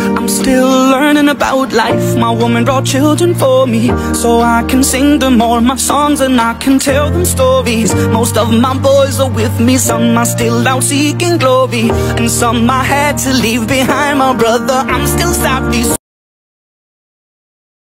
I'm still learning about life. My woman brought children for me, so I can sing them all my songs and I can tell them stories. Most of my boys are with me, some are still out seeking glory, and some I had to leave behind. My brother, I'm still savvy.